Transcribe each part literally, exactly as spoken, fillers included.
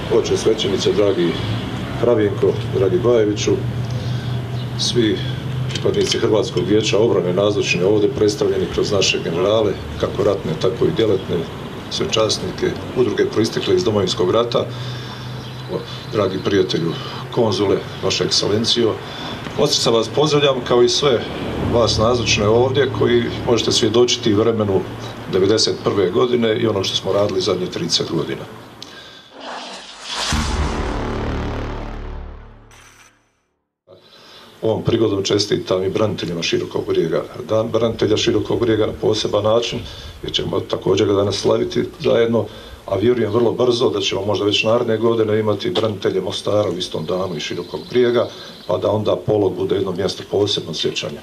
oče svećenice, dragi Kravinko, dragi Bajeviću, svi pripadnici Hrvatskog vijeća obrane nazočni ovdje predstavljeni kroz naše generale, kako ratne, tako i djelatne, sve časnike, udruge proistekle iz Domovinskog rata, dragi prijatelju konzule, vaša ekscelencijo, od srca vas pozdravljam kao i sve vas nazočne ovdje koji možete svjedočiti vremenu devedeset prve godine i ono što smo radili zadnje trideset godina. Ovom prigodom čestitam i braniteljima Širokog Brijega. Dan branitelja Širokog Brijega na poseban način, jer ćemo također ga danas slaviti zajedno, a vjerujem vrlo brzo da ćemo možda već naredne godine imati branitelje Mostara u istom danu i Širokog Brijega, pa da onda Polog bude jedno mjesto posebno sjećanja.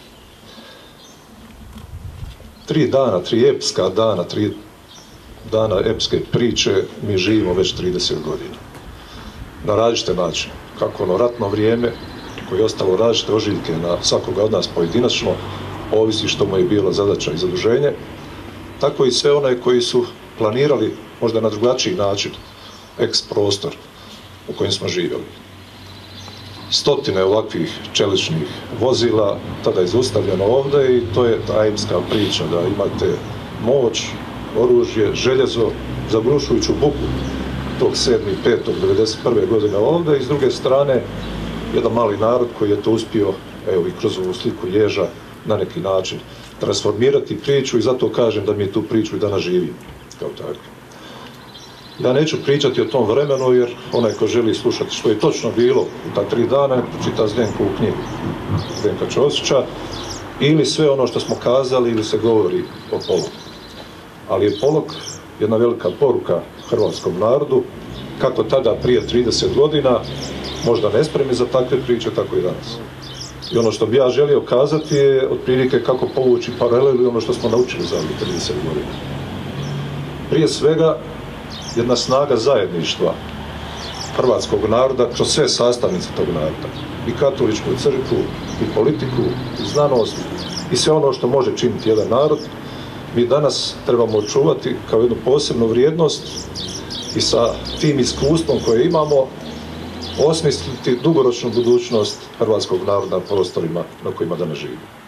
Tri dana, tri epska dana, tri dana epske priče mi živimo već trideset godina. Na različite načine, kako ono ratno vrijeme, koje je ostalo različite ožiljke na svakoga od nas pojedinačno, ovisi što mu je bila zadaća i zaduženje, tako i sve one koji su planirali možda na drugačiji način eks prostor u kojem smo živjeli. Stotine ovakvih čeličnih vozila tada je zaustavljeno ovdje i to je ta epska priča da imate moć, oružje, željezo, zaglušujuću buku tog sedmog petog devedeset prve godine ovdje i s druge strane jedan mali narod koji je to uspio, evo i kroz ovu sliku ježa, na neki način transformirati priču i zato kažem da mi tu priču i danas živim kao tako. Ja neću pričati o tom vremenu jer onaj ko želi slušati što je točno bilo u ta tri dana, pročita Zdenkovu knjigu Zdenka Ćosića ili sve ono što smo kazali ili se govori o Pologu. Ali je Polog jedna velika poruka hrvatskom narodu, kako tada prije trideset godina, možda nespremni za takve priče, tako i danas. I ono što bi ja želio kazati je otprilike kako povući paralelu i ono što smo naučili za trideset godina. Prije svega, jedna snaga zajedništva hrvatskog naroda kroz sve sastavnice tog naroda. I katoličku crkvu, i politiku, i znanost, i sve ono što može činiti jedan narod, mi danas trebamo očuvati kao jednu posebnu vrijednost i sa tim iskustvom koje imamo osmisliti dugoročnu budućnost hrvatskog naroda na prostorima na kojima danas živimo.